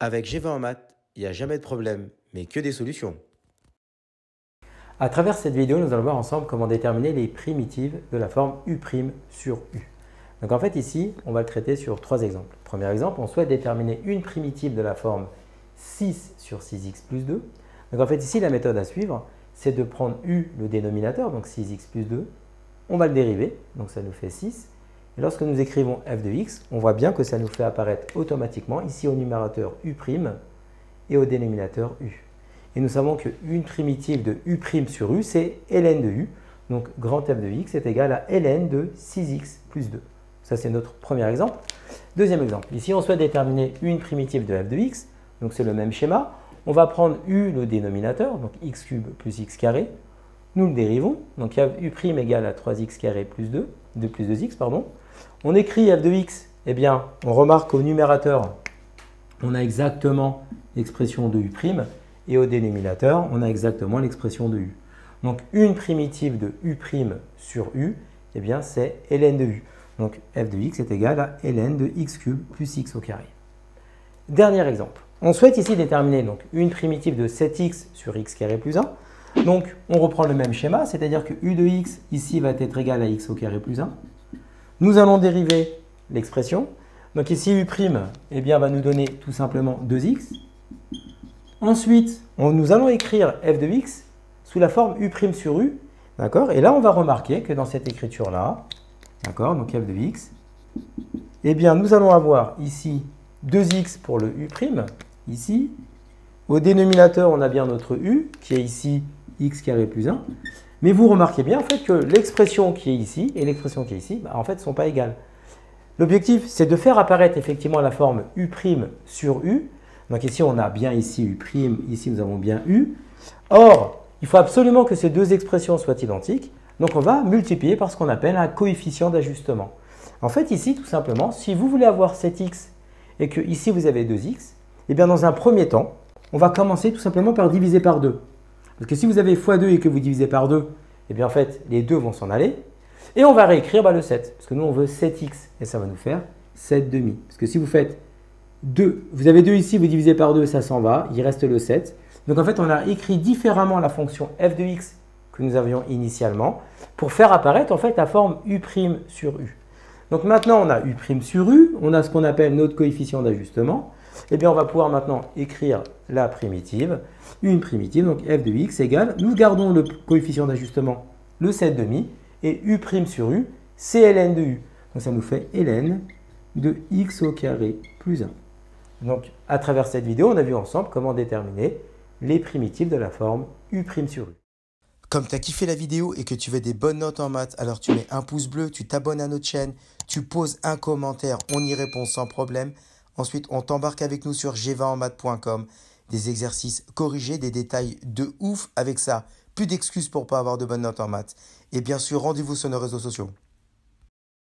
Avec G20 en maths, il n'y a jamais de problème, mais que des solutions. À travers cette vidéo, nous allons voir ensemble comment déterminer les primitives de la forme U' sur U. Donc en fait ici, on va le traiter sur trois exemples. Premier exemple, on souhaite déterminer une primitive de la forme 6 sur 6x plus 2. Donc en fait ici, la méthode à suivre, c'est de prendre U, le dénominateur, donc 6x plus 2, on va le dériver, donc ça nous fait 6. Et lorsque nous écrivons f de x, on voit bien que ça nous fait apparaître automatiquement ici au numérateur U' et au dénominateur U. Et nous savons qu'une primitive de U' sur U, c'est ln de U. Donc grand f de x est égal à ln de 6x plus 2. Ça, c'est notre premier exemple. Deuxième exemple, ici, on souhaite déterminer une primitive de f de x. Donc c'est le même schéma. On va prendre U, le dénominateur, donc x cube plus x carré. Nous le dérivons. Donc U' égale à 3x carré plus 2, 2 plus 2x, pardon. On écrit f de x, eh bien, on remarque qu'au numérateur, on a exactement l'expression de U', et au dénominateur, on a exactement l'expression de U. Donc, une primitive de U' sur U, eh bien, c'est ln de U. Donc, f de x est égal à ln de x cube plus x au carré. Dernier exemple. On souhaite ici déterminer donc, une primitive de 7x sur x carré plus 1. Donc, on reprend le même schéma, c'est-à-dire que U de x, ici, va être égal à x au carré plus 1. Nous allons dériver l'expression. Donc ici, U' eh bien, va nous donner tout simplement 2x. Ensuite, nous allons écrire f de x sous la forme U' sur U. D'accord? Et là, on va remarquer que dans cette écriture-là, d'accord, donc f de x, eh bien, nous allons avoir ici 2x pour le U', ici. Au dénominateur, on a bien notre U, qui est ici x carré plus 1. Mais vous remarquez bien en fait que l'expression qui est ici et l'expression qui est ici, en fait, ne sont pas égales. L'objectif, c'est de faire apparaître effectivement la forme U' sur U. Donc ici, on a bien ici U', ici nous avons bien U. Or, il faut absolument que ces deux expressions soient identiques. Donc on va multiplier par ce qu'on appelle un coefficient d'ajustement. En fait, ici, tout simplement, si vous voulez avoir 7x et que ici vous avez 2x, eh bien dans un premier temps, on va commencer tout simplement par diviser par 2. Parce que si vous avez x2 et que vous divisez par 2, eh bien en fait, les 2 vont s'en aller. Et on va réécrire le 7. Parce que nous, on veut 7x. Et ça va nous faire 7 demi. Parce que si vous faites 2, vous avez 2 ici, vous divisez par 2, ça s'en va. Il reste le 7. Donc en fait, on a écrit différemment la fonction f de x que nous avions initialement pour faire apparaître en fait la forme U' sur U. Donc maintenant, on a U' sur U. On a ce qu'on appelle notre coefficient d'ajustement. Eh bien, on va pouvoir maintenant écrire la primitive, une primitive, donc f de x égale, nous gardons le coefficient d'ajustement, le 7 demi, et U' sur U, c'est ln de U. Donc ça nous fait ln de x au carré plus 1. Donc, à travers cette vidéo, on a vu ensemble comment déterminer les primitives de la forme U' sur U. Comme tu as kiffé la vidéo et que tu veux des bonnes notes en maths, alors tu mets un pouce bleu, tu t'abonnes à notre chaîne, tu poses un commentaire, on y répond sans problème. Ensuite, on t'embarque avec nous sur g20enmaths.com. Des exercices corrigés, des détails de ouf avec ça. Plus d'excuses pour pas avoir de bonnes notes en maths. Et bien sûr, rendez-vous sur nos réseaux sociaux.